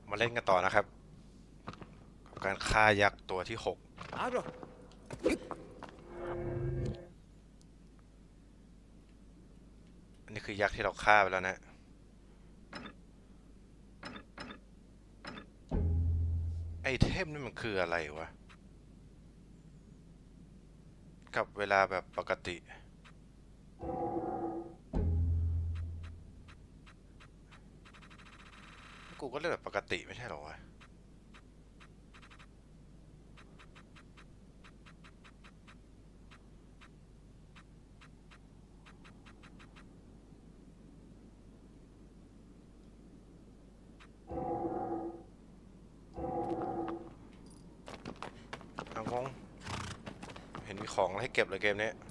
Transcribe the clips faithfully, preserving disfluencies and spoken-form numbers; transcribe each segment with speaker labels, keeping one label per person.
Speaker 1: มาเล่นกันต่อนะครับกับการฆ่ายักษ์ตัวที่หกอันนี้คือยักษ์ที่เราฆ่าไปแล้วนะไอเทมนี่มันคืออะไรวะกับเวลาแบบปกติกูก็เล่นแบบปกติไม่ใช่หรอวะเอางงเห็นมีของอะไรให้เก็บเลยเกมนี้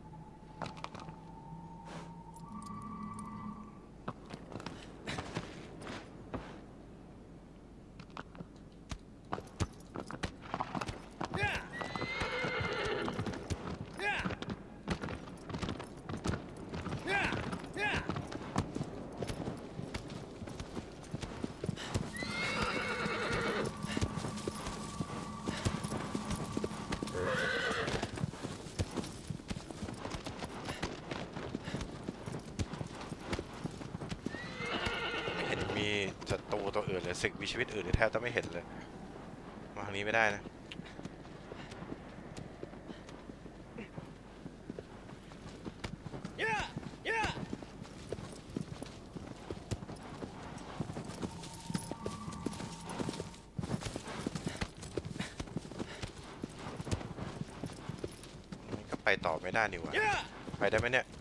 Speaker 1: ไม่เห็นมีศัตรูตัวอื่นเลยสิ่งมีชีวิตอื่นแทบจะไม่เห็นเลยมาทางนี้ไม่ได้นะก็ไปต่อไม่ได้นี่วะไปได้ไหมเนี่ย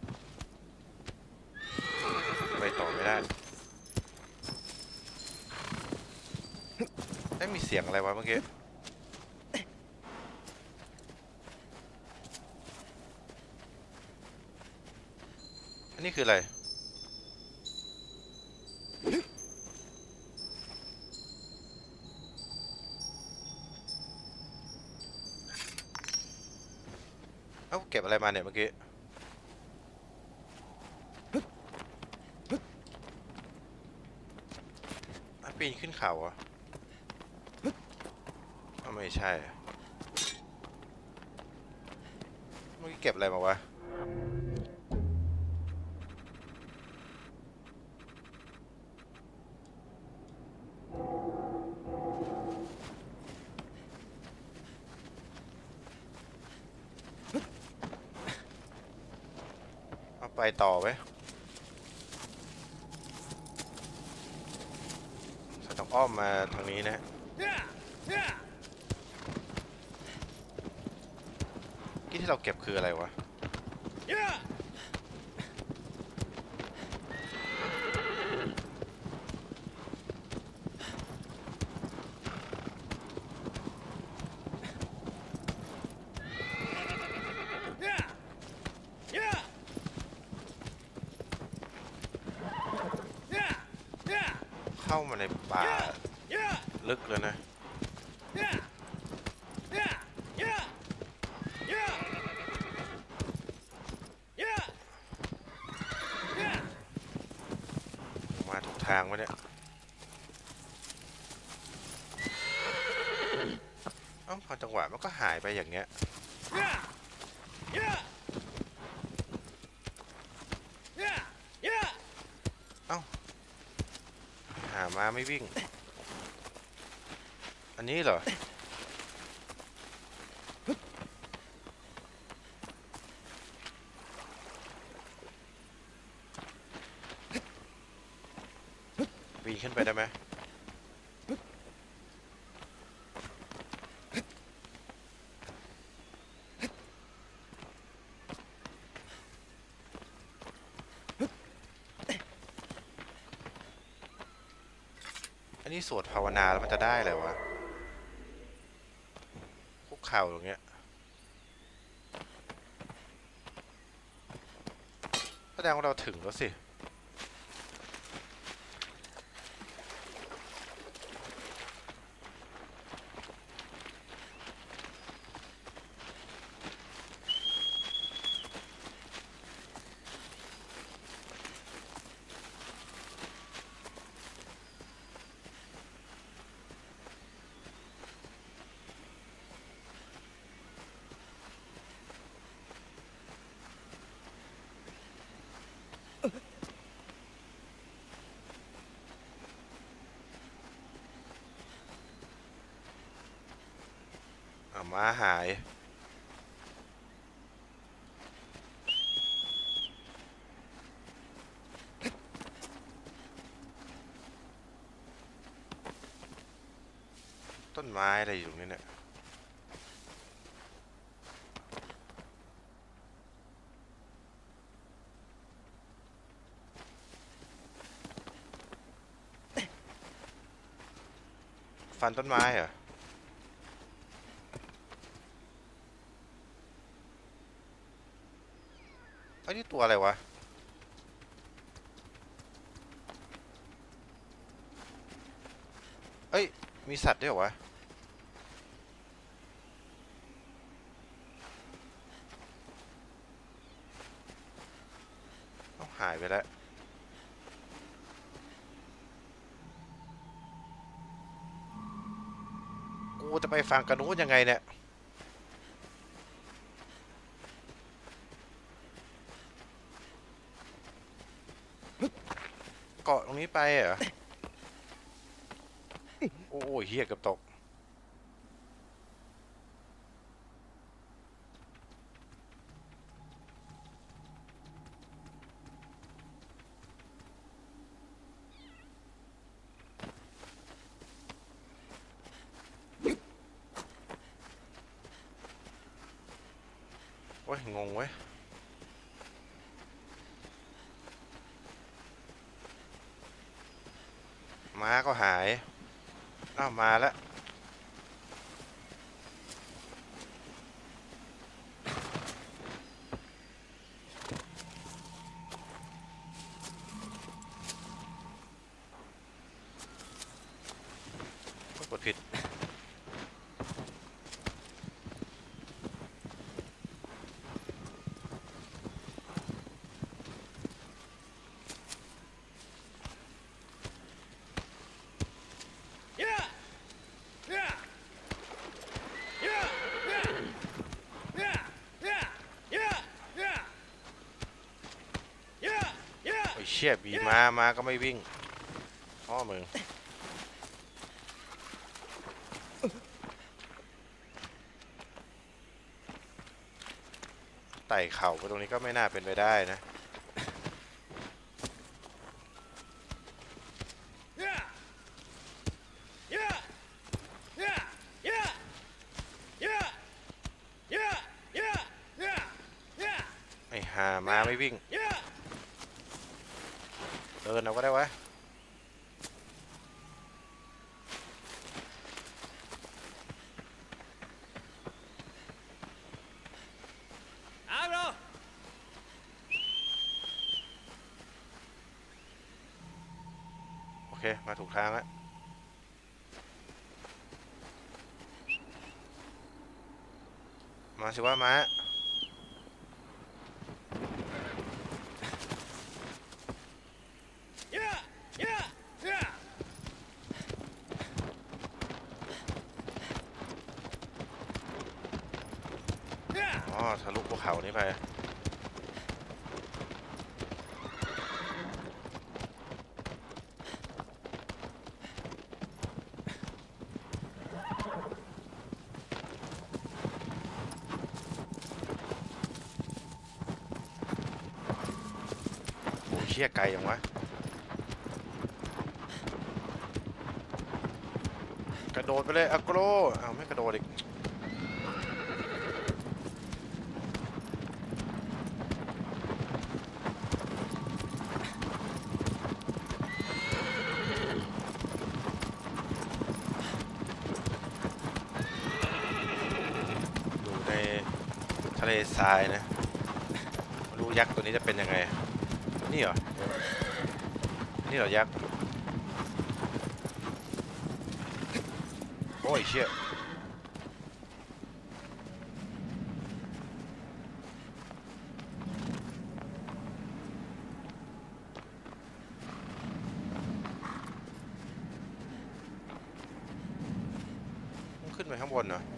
Speaker 1: ไปต่อไม่ได้ไม่มีเสียงอะไรวะเมื่อกี้อันนี้คืออะไรเอ้าเก็บอะไรมาเนี่ยเมื่อกี้ปีนขึ้นเขาอ่ะไม่ใช่เมื่อกี้เก็บอะไรมาวะเอาไปต่อไว้ต้องอ้อมมาทางนี้นะที่ที่เราเก็บคืออะไรวะเข้ามาในป่าลึกเลยนะมาถูกทางวะเนี่ยเอ้าพอจังหวะมันก็หายไปอย่างเงี้ยเอ้าหามาไม่วิ่งอันนี้เหรอปีนขึ้นไปได้ไหมอันนี้สวดภาวนาแล้วมันจะได้เลยวะคุกเข่าอย่างเงี้ยแสดงว่าเราถึงแล้วสิม้าหายต้นไม้อะไรอยู่ตรงนี้เนี่ยฟันต้นไม้เหรอไอ้นี่ตัวอะไรวะเอ้ยมีสัตว์ด้วยเหรอวะเอาหายไปแล้วกูจะไปฟังกันนู้นยังไงเนี่ยเกาะตรงนี้ไปเหรอโอ้ยเฮียเกือบตกโอ้ยงงเว้ยม้าก็หายอ้าวมาแล้วกดผิดโอ้ยเชี่ยบีมามาก็ไม่วิ่งพ่อมึงไต่เข่าไปตรงนี้ก็ไม่น่าเป็นไปได้นะไอ้ห่ามาไม่วิ่งเดินเอาก็ได้วะโอเคมาถูกทางแล้วมาสิว่าม้าอ๋อทะลุภูเขานี้ไปโอ้เชี่ยไกลยังวะกระโดดไปเลยอะโกรเอาไม่กระโดดอีกทะเลทรายนะไม่รู้ยักษ์ตัวนี้จะเป็นยังไงนี่เหรอนี่เหรอยักษ์โอ้ยเชี่ยต้องขึ้นไปข้างบนเหรอ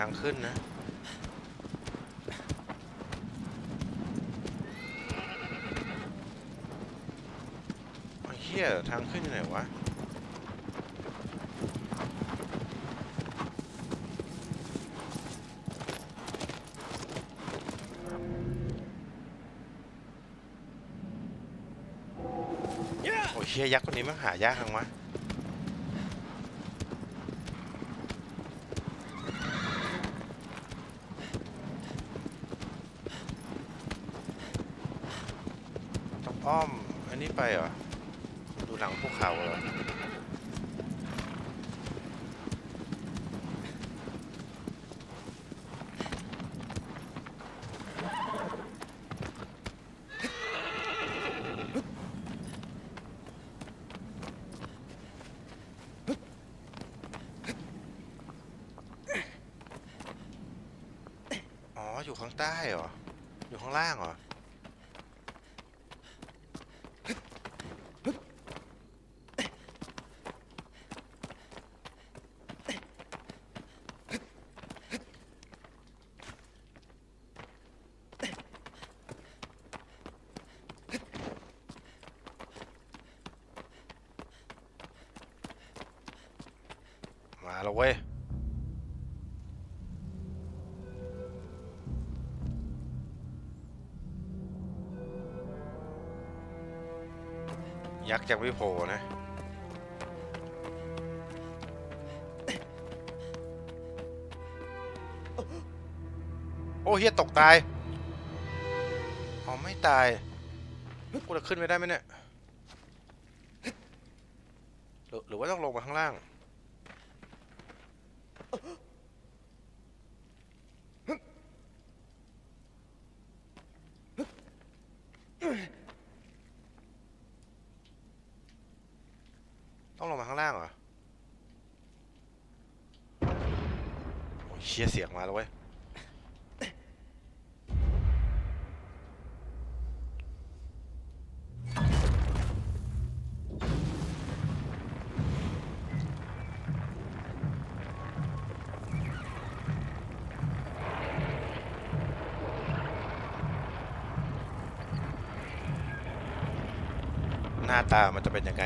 Speaker 1: างขึ้นนะไอ้เหี้ยทางขึ้นอยู่ไหนวะโอ้ยเหี้ยยักษ์ตัวนี้มันหายากจังวะอ้อมอันนี้ไปเหรอดูหนังภูเขาเหรออ๋ออยู่ข้างใต้เหรออยู่ข้างล่างเหรอมาแล้วเว้ยยักษ์ยังไม่โผล่นะโอ้เฮียตกตายอ๋อไม่ตายกูจะขึ้นไปได้ไหมเนี่ยหรือหรือว่าต้องลงมาข้างล่างต้องลงมาข้างล่างเหรอโอ้ยเชี่ยเสียงมาแล้วเว้ยหน้าตามันจะเป็นยังไง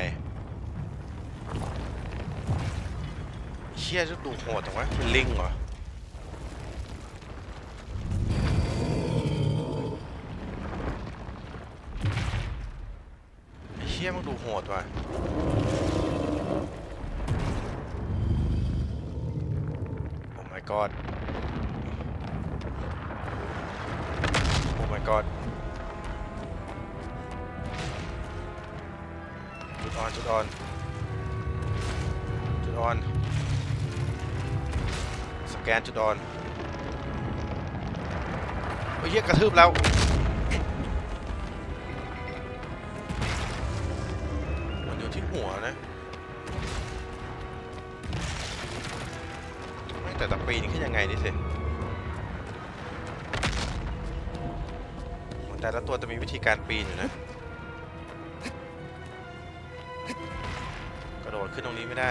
Speaker 1: เชี่ยจะดูโหดจังวะเป็นลิงเหรอเชี่ยมันดูโหดว่ะโอ้ my god โอ้ my god จุดอ่อนจุดอ่อนจุดอ่อนสแกนจุดอ่อนโอ้ยเหี้ยกระทืบแล้วมันอยู่ที่หัวนะไม่แต่ตะปีนขึ้นยังไงนี่สิแต่ละตัวจะมีวิธีการปีนอยู่นะกระโดดขึ้นตรงนี้ไม่ได้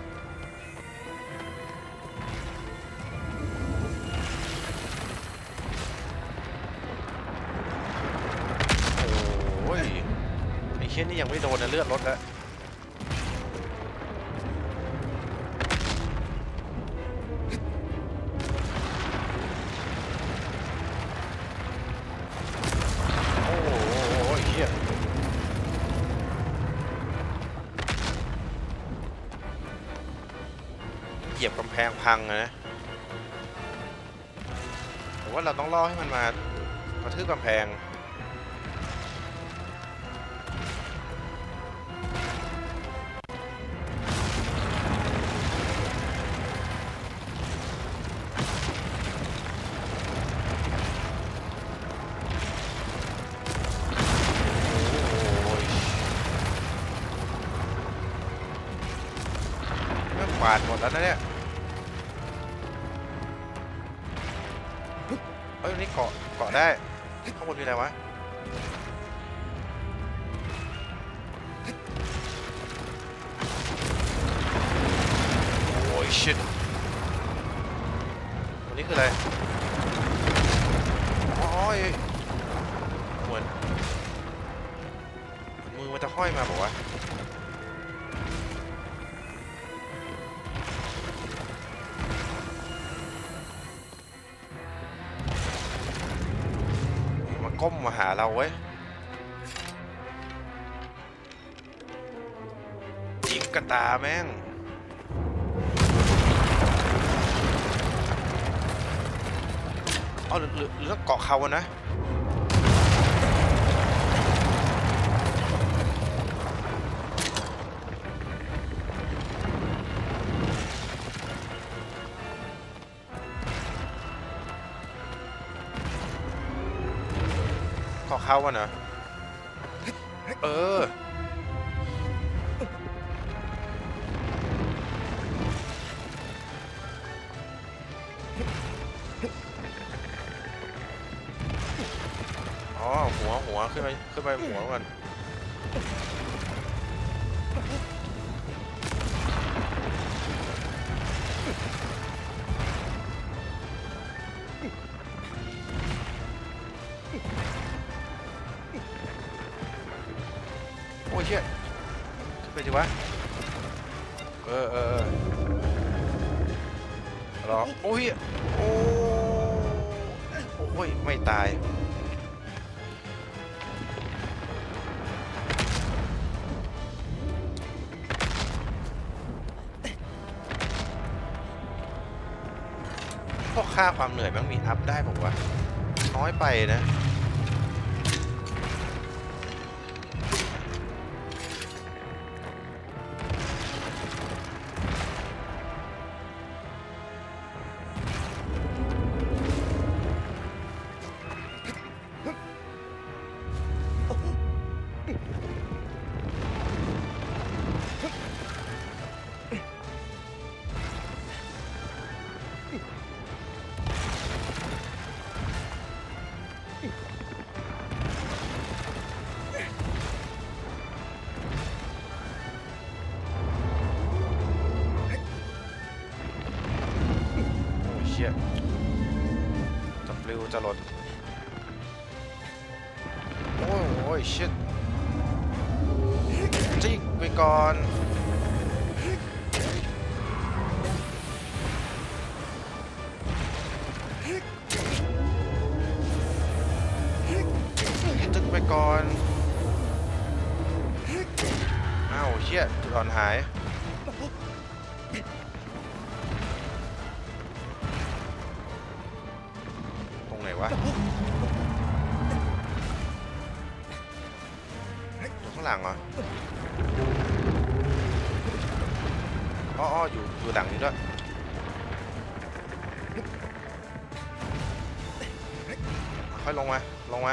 Speaker 1: โอ้ยไอ้เชี่ยนี่ยังไม่โดนนะเลือดลดแล้วโอ้ยเชี่ยเหยียบกำแพงพังนะผมว่าเราต้องล่อให้มันมากระทืบกำแพงปาดหมดแล้วนะเนี่ยเอ้ยนี่เกาะเกาะได้ข้างบนมีอะไรวะโอ้ยชิตมันคืออะไรอ๋อเหมือนมือมันจะห้อยมาบอกว่ามันก้มมาหาเราเว้ยยิงกระตาแม่งอ๋อหรือหรือเกาะเขาอะนะเกาะเขาอะนะเอออ๋อหัวหัวขึ้นไปขึ้นไปหัวกันโอ้ยเชี่ยขึ้นไปดิวะเออเออรอโอ้ยโอ้โอ้ยไม่ตายพวกค่าความเหนื่อยมันมีอัพได้ผมว่าน้อยไปนะจะปลิวจะหล่นโอ้ยโอ้ยชิตจิกไปก่อนตึกไปก่อนอ้าวเชี่ยจุดอ่อนหายวะอยู่ข้างหลังเหรออ๋ออยู่อยู่หลังนี้ด้วยค่อยลงมาลงมา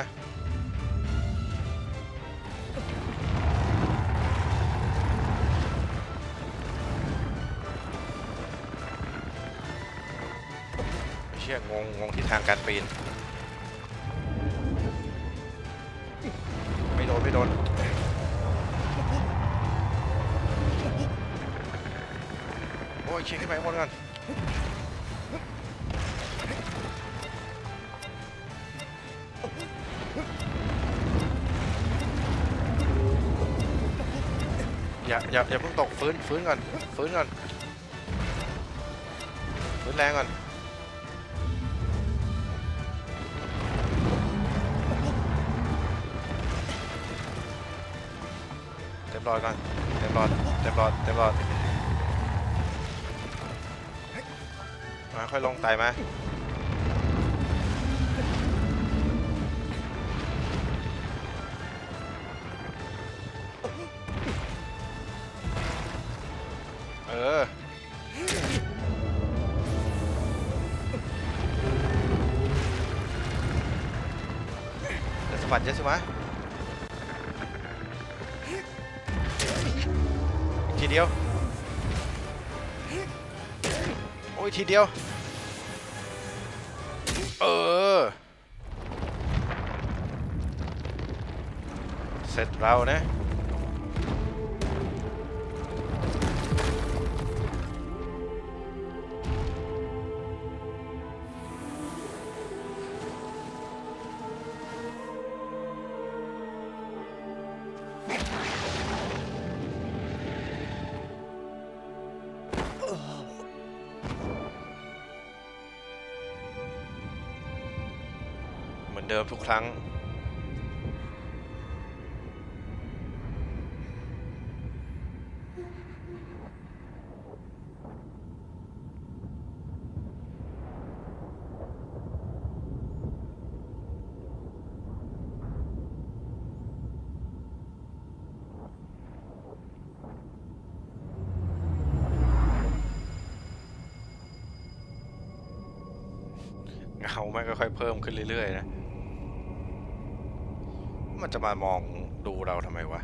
Speaker 1: เชี่ยงงงงทิศทางการปีนไม่โดนไม่โดนโอ้ยเช็คขึ้นไปหมดก่อนอย่าอย่าอย่าเพิ่งตกฟื้นฟื้นก่อนฟื้นก่อนฟื้นแรงก่อนเต็มรอดก่อนเต็มรอดเต็มรอดเต็มรอดมาค่อยลงไต่มาเออจะสะบัดเยอะใช่ไหมทีเดียวโอ้ยทีเดียวเออเสร็จเรานะอนเดิมทุกครั้งเงาแม่งก็ค่อยเพิ่มขึ้นเรื่อยๆนะมันจะมามองดูเราทำไมวะ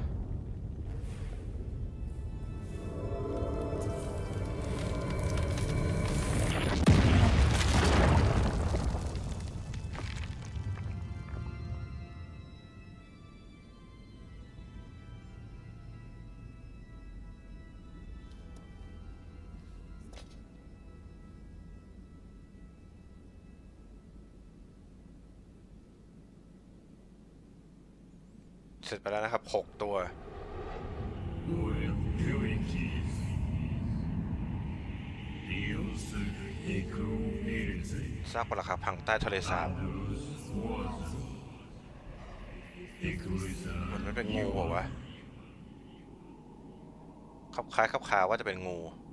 Speaker 1: เสร็จไปแล้วนะครับหกตัวซากปรักหักพังใต้ทะเลสาบมันไม่เป็นงูเหรอวะคับคล้ายคับคาว่าจะเป็นงู